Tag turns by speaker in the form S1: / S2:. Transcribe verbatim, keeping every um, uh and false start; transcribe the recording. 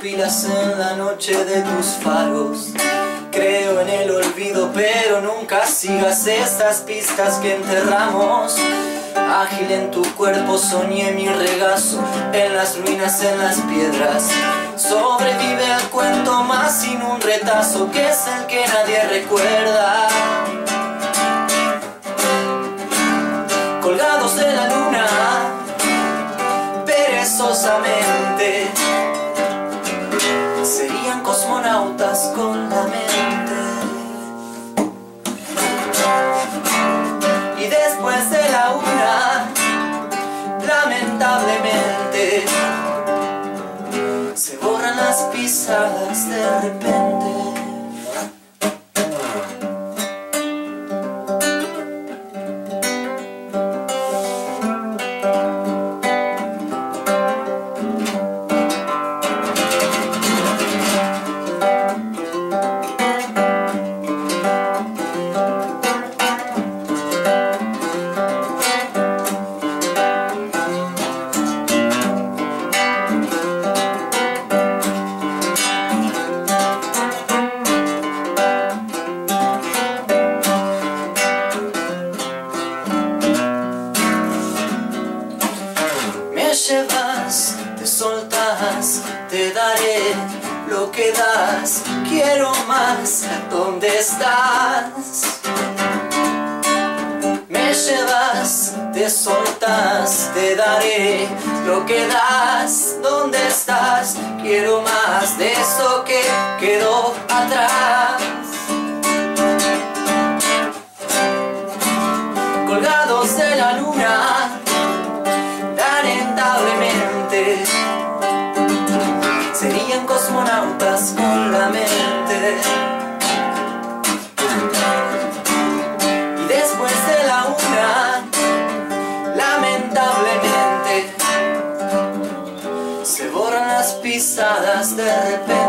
S1: pupilas en la noche de tus faros. Creo en el olvido, pero nunca sigas estas pistas que enterramos. Ágil en tu cuerpo soñé mi regazo, en las ruinas, en las piedras. Sobrevive al cuento más sin un retazo, que es el que nadie recuerda. Colgados de la luna, perezosamente, serían cosmonautas con la mente. Y después de la una, lamentablemente, se borran las pisadas de repente. Me llevas, te soltas, te daré lo que das. Quiero más, ¿dónde estás? Me llevas, te soltas, te daré lo que das. ¿Dónde estás? Quiero más de eso que quedó atrás. Colgados de la luna, lamentablemente, serían cosmonautas con la mente. Y después de la una, lamentablemente, se borran las pisadas de repente.